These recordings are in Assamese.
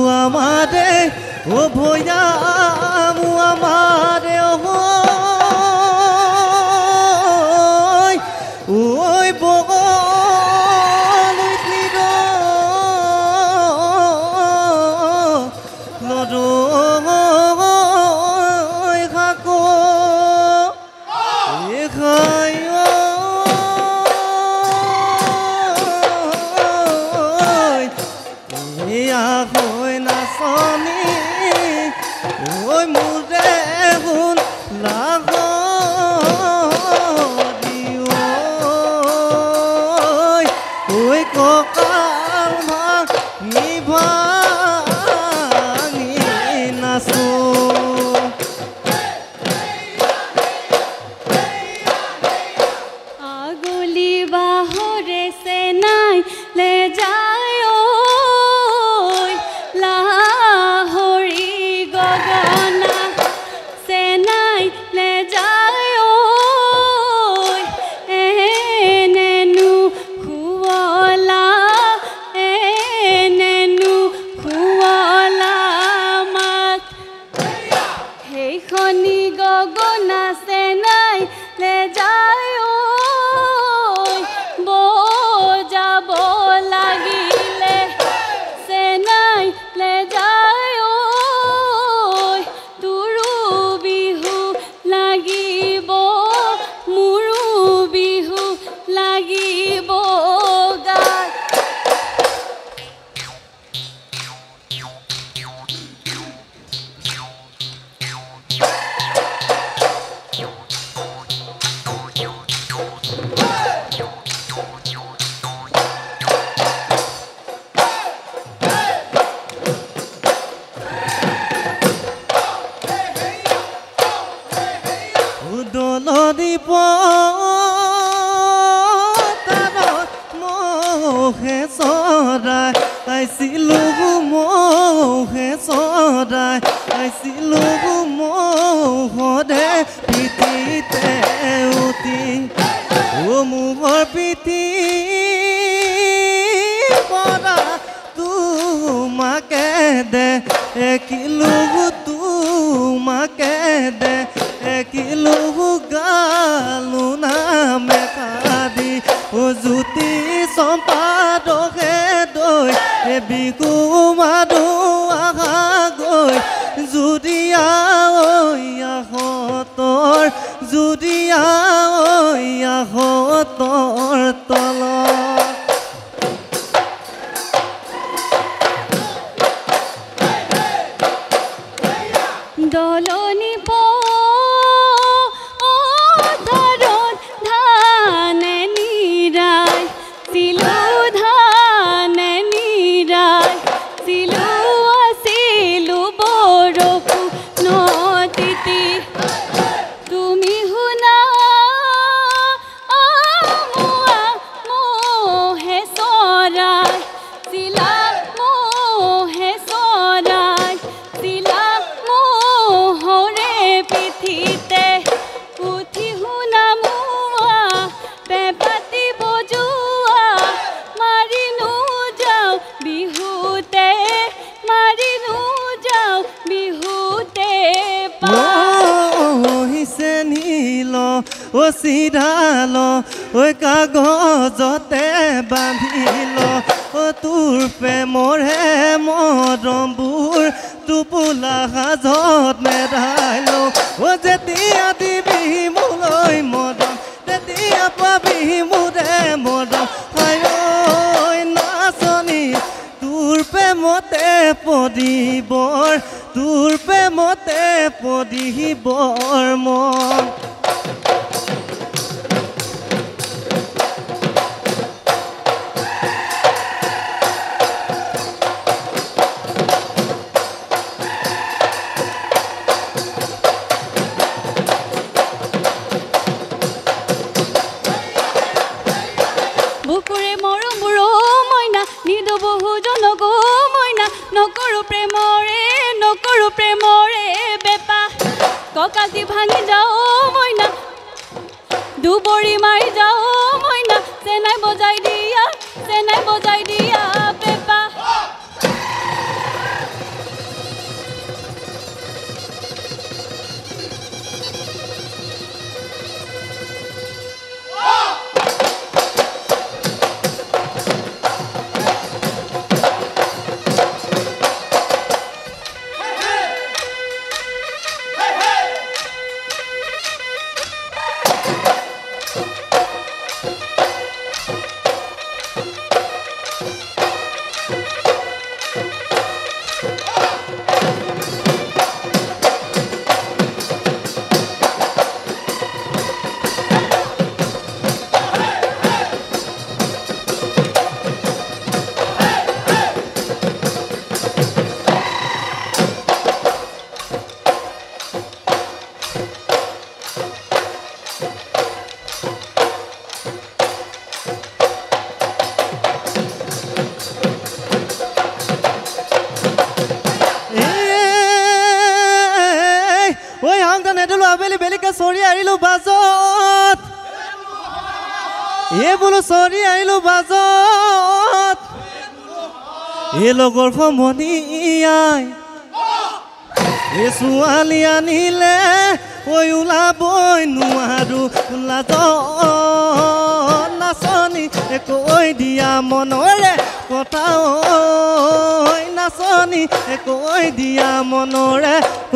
amare o bhoyamu amare oi bogol utlido lodo oi khako e khayo ya khoi na soni oi mure gun la ককাতি ভাঙি যাও মইনা দুবৰি মাৰি যাও মইনা চেনাই বজাই দিয়া পেপা নেদিলো আবেলি বেলিকে চৰি আহিলো বাজত বোলো চৰি আহিলো বাজত লগৰ সমনীয়াই ছোৱালী আনিলে ঐ ওলাবই নোৱাৰো লাজ নাচনী কৈ দিয়া মনৰে কথা ঐ নাচনী কৈ দিয়া মনৰে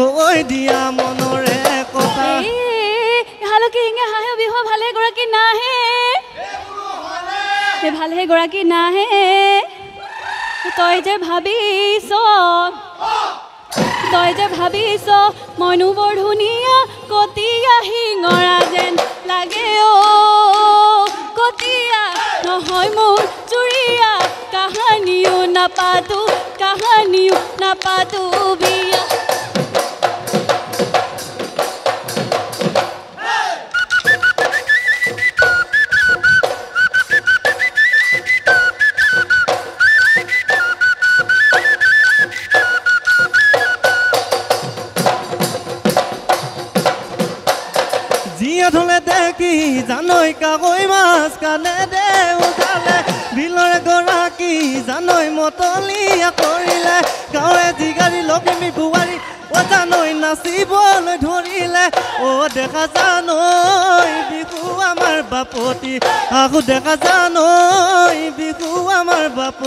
কথা হালকি ইঙে হাঁহে বিহু ভালে গৰাকী নাহে ভালে গৰাকী নাহে তই যে ভাবিছ মইনো বৰ ধুনীয়া কটীয়া শিঙৰা যেন লাগে কটীয়া নহয় মোৰ চুৰিয়া কাহানিও নাপাতো বিয়া ধলে দেখি জানৈ কাকৈ মাছ কানে দে উঠালে বিলৰে গৰাকী জানৈ মতলীয়া কৰিলে গাঁৱে জিগাৰী লখিমী বোৱাৰী জানৈ নাচিবলৈ ধৰিলে দেখা জানৈ বিহু আমাৰ বাপতি আহু দেখা জানৈ বিহু আমাৰ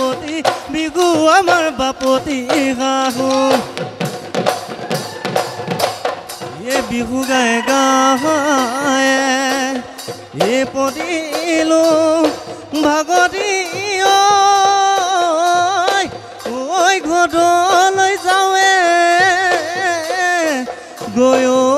বাপতি আহু বিহু গায়ে পদিলো ভাগতি ঐ ঘৰলৈ যাওঁৱে গৈ